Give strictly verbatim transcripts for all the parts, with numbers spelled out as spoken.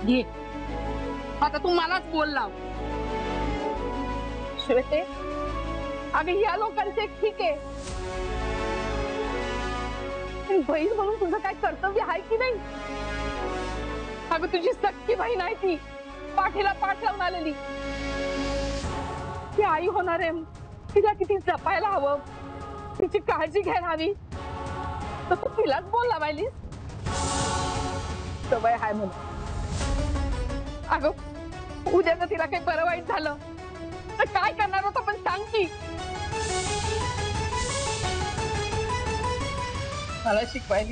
घे, आता तू मलाच बोल लाव. श्वेते, अगं या लोकांचे ठीक आहे, बहीण म्हणून तुझं काय कर्तव्य आहे की नाही? अगं तुझी सख्खी बहीण आहे ती, पाठीला पाठ लावून आलेली. ती आई होणार आहे, तिला किती जपायला हवं, तिची काळजी घ्यायला हवी, तर तू तिलाच बोल लावायलीस. सवय हाय म्हणून. अगं उद्या जर तिला काही बरं वाईट झालं तर काय करणार होतं पण सांग की. मला शिकवायली.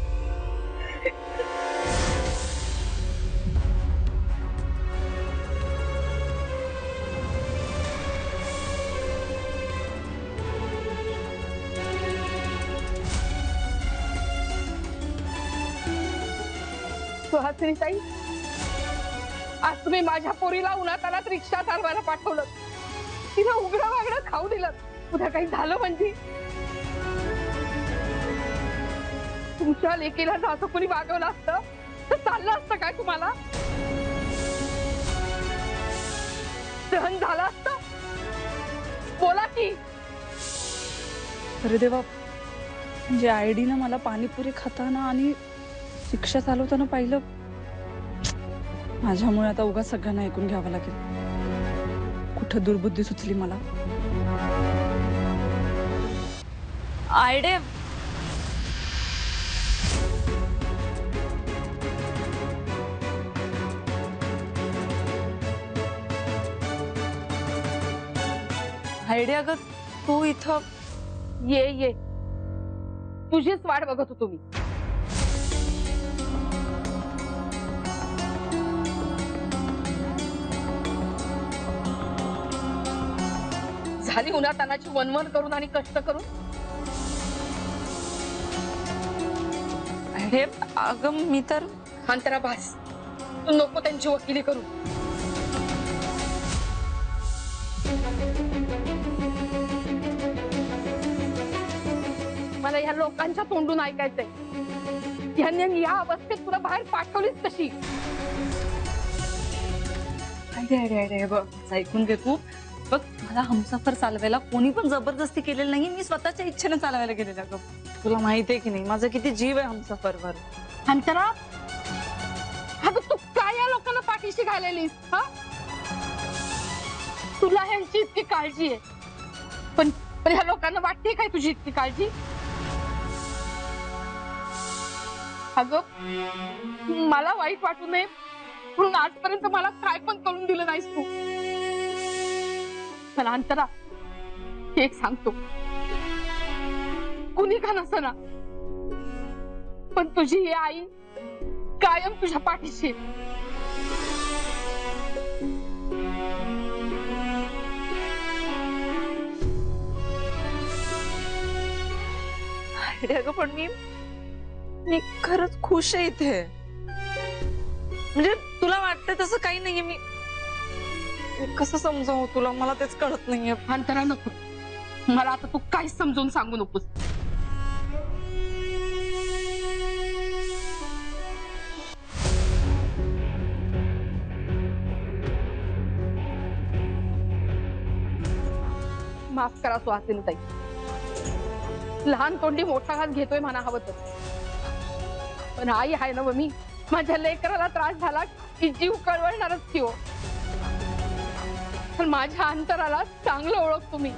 सुहासिनी ताई, आज तुम्ही माझ्या पोरीला उन्हातानात रिक्षा चालवायला पाठवलं, तिला उघडं वागडं खाऊ दिलं. उद्या काही झालं म्हणजे तुमच्या लेकीला जसं कोणी वागवलं असतं तर चाललं असतं काय तुम्हाला? सहन झालं असतं? बोला की. अरे देवा, म्हणजे आयडीनं मला पाणीपुरी खाताना आणि रिक्षा चालवताना पाहिलं. माझ्यामुळे आता उगा सगळ्यांना ऐकून घ्यावं लागेल. कुठं दुर्बुद्धी सुचली मला. आयडे, आयडे अगं तू इथं ये ये, तुझीच वाट बघत होतो मी. झाली उन्हातानाची वनवन करून आणि कष्ट करून. अरे अगं मी तर अंतरा भास, तू नको त्यांची वकिली करू. मला या लोकांच्या तोंडून ऐकायचंय, यांनी या अवस्थेत तुला बाहेर पाठवलीच कशी? अरे अरे अरे बघ, ऐकून घे तू. बघ, मला हमसफर चालवायला कोणी पण जबरदस्ती केलेली नाही, मी स्वतःच्या इच्छेने चालवायला गेलेला. ग तुला माहिती आहे की नाही माझा किती जीव आहे हमसफरवर. अंतरा, अगं तू काय या लोकांना पाठीशी घालेलीस? हा, तुला ह्यांची इतकी काळजी आहे, पण पण ह्या लोकांना वाटते काय तुझी इतकी काळजी? अगं मला वाईट वाटू नये म्हणून आजपर्यंत मला काय पण करून दिलं नाहीस तू. मला अंतरा एक सांगतो, कुणी का नसना पण तुझी ही आई कायम तुझ्या पाठीशी. अरे अगं पण मी मी खरंच खुश आहे इथे. म्हणजे तुला वाटतं तसं काही नाहीये. मी कसं समजावं तुला, मला तेच कळत नाहीये. अंतरा नको, मला आता तू काहीच समजून सांगू नकोस. माफ करा सुहासिनी ताई, लहान तोंडी मोठा घात घेतोय म्हणा हवं तर, पण आई आहे ना मी, माझ्या लेकराला त्रास झाला की जीव कळवळणारच की हो. पण माझ्या अंतराला चांगलं ओळखतो मी.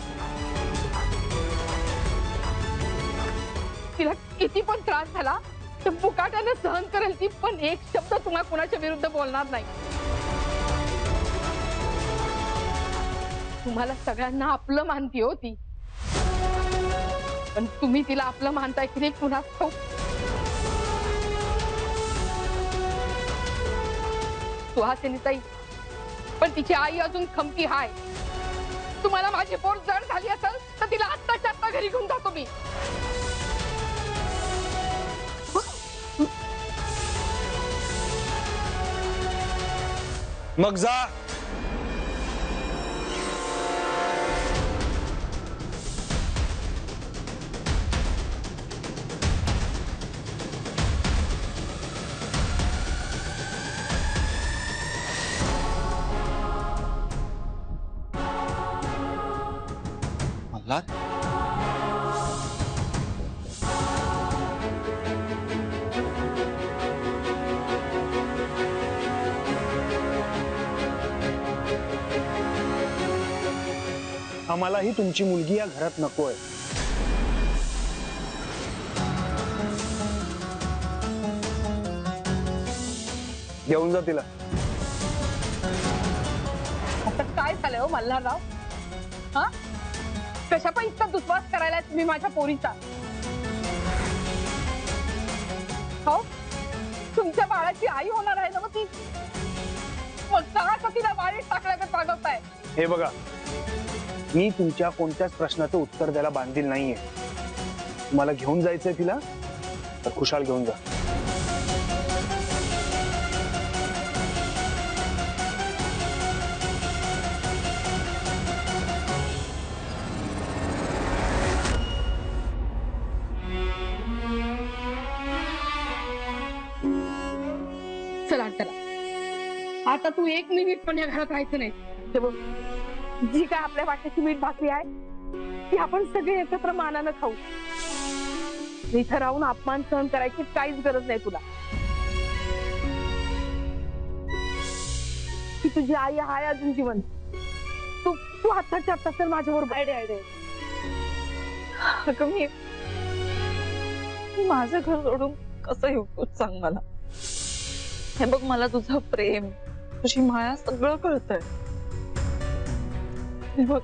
तिला किती पण त्रास झाला तर बुकाट्याने सहन करेल ती, पण एक शब्द तुम्हाला कुणाच्या विरुद्ध बोलणार नाही. तुम्हाला सगळ्यांना आपलं मानती होती, पण तुम्ही तिला आपलं मानताय की नाही पुन्हा ठाऊक. सुहासिनी ताई, पण तिची आई अजून खमकी हाय. तुम्हाला माझी पोट जड झाली असेल तर तिला आत्ताच्या आत्ता घरी घेऊन जातो मी. मग जा. मल्हार, आम्हालाही तुमची मुलगी या घरात नकोय. घेऊन जा तिला. आता काय झालं हो मल्हारराव? हा, कशा पण इतका दुस्वास करायला तुम्ही माझ्या पोरीचा? हो, तुमच्या बाळाची आई होणार आहे ना मग ती. मग का तिला वाळीत टाकल्यागत वागवताय? हे बघा, मी तुमच्या कोणत्याच प्रश्नाचं उत्तर द्यायला बांधील नाहीये. तुम्हाला घेऊन जायचंय तिला तर खुशाल घेऊन जा. चला चला, आता तू एक मिनिट पण या घरात राहायचं नाही. हे बघ, जी काय आपल्या वाट्याची मीठ भाकरी आहे ती आपण सगळे एकत्र मानानं खाऊ. इथं राहून अपमान सहन करायची काहीच गरज नाही तुला. ती तुझी आई आहे अजून जिवंत. तू तू आत्ताच्या आत्ता तर माझ्याबरोबर. आयडे आयडे अगं मी मी माझं घर सोडून कसं येऊ तूच सांग मला. हे बघ, मला तुझं प्रेम, तुझी माया सगळं कळतंय. हे बघ,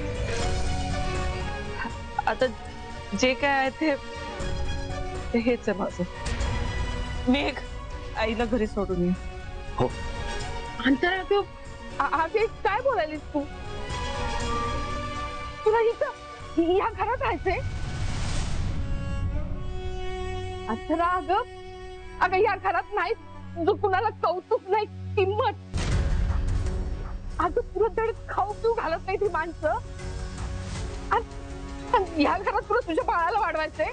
आता जे काय आहे ते ते हेच आहे माझं. मेघ, आईला घरी सोडून ये. हो. अंतरा तू आगे काय बोलायलीस तू? तुला इथं या घरात राहायचंय? अंतरा, अगं अगं या घरात नाही जो कुणाला कौतुक नाही, किंमत. अगं तुला धड खाऊ पिऊ घालत नाही ती माणसं. आणि या घरात तुला तुझ्या बाळाला वाढवायचंय?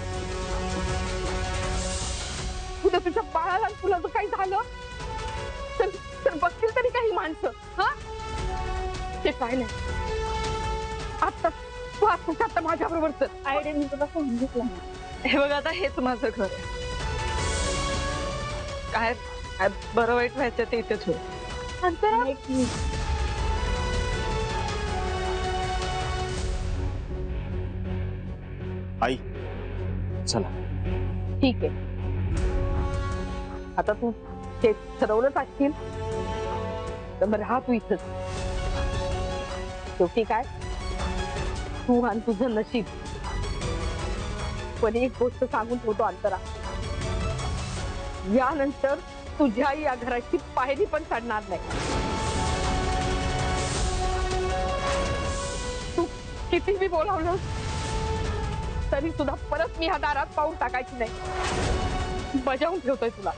तुला तुझ्या बाळाला तुला जर काही झालं तर तर बघतील तरी काही माणसं. हा, ते काय नाही. आता तू आता आता माझ्या बरोबर चल. आयडे मी तुला सांगितलं. हे बघ, आता हेच माझं घर आहे. काय काय बरं वाईट व्हायचं ते इथेच होईल. अंतरा, आई चला. ठीक आहे. आता तू ते ठरवलंच असशील तर मग राहा तू इथंच. शेवटी काय, तू आणि तुझं नशीब. पण एक गोष्ट सांगून ठेवतो अंतरा, यानंतर तुझ्या या घराची पायरी पण चढणार नाही. तू किती मी बोलावलं तरी सुद्धा परत मी ह्या दारात पाऊल टाकायची नाही. बजावून ठेवतोय तुला.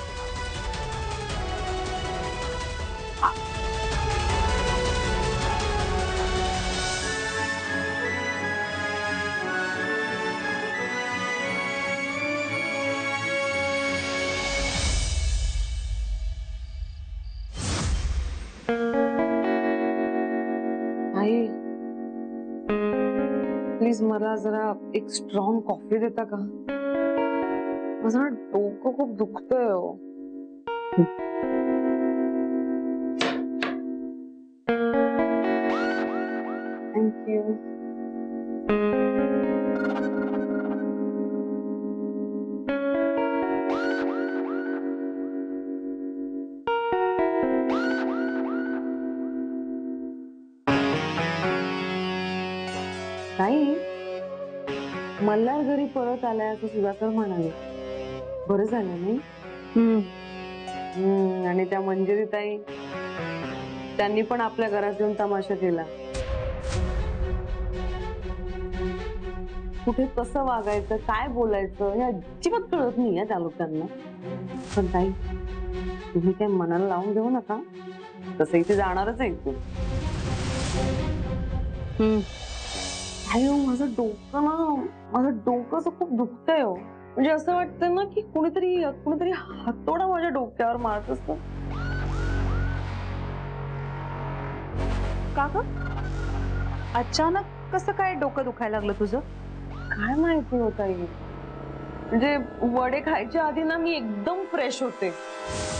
आई, प्लीज मला जरा एक स्ट्रॉंग कॉफी देता का? माझं ना डोकं खूप दुखतंय हो. थँक्यू. नाही, मल्हार घरी परत आलाय असं सुधाकर म्हणाले. बरं झालं नाही? हम्म. आणि त्या मंजिरी ताई, त्यांनी पण आपल्या घरात येऊन तमाशा केला. कुठे कसं वागायचं, काय बोलायचं हे अजिबात कळत नाहीये त्या लोकांना. पण ताई, तुम्ही काय मनाला लावून घेऊ नका. तसं इथे जाणारच आहे तू. हम्म. अयो, माझं डोकं ना माझं डोकं असं खूप दुखतंय हो. म्हणजे असं वाटतं ना की कुणीतरी कुणीतरी हातोडा माझ्या डोक्यावर मारत असतं. का ग? अचानक कसं काय डोकं दुखायला लागलं तुझं? काय माहिती होता म्हणजे वडे खायच्या आधी ना मी एकदम फ्रेश होते